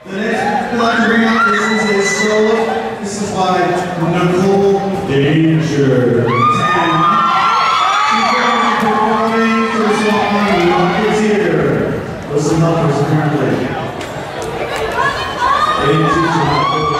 The next I'd like to bring out, this is a solo. This is by Nicole Danger. She's going to be performing her song Rocketeer. Listen up, apparently. They didn't teach you how to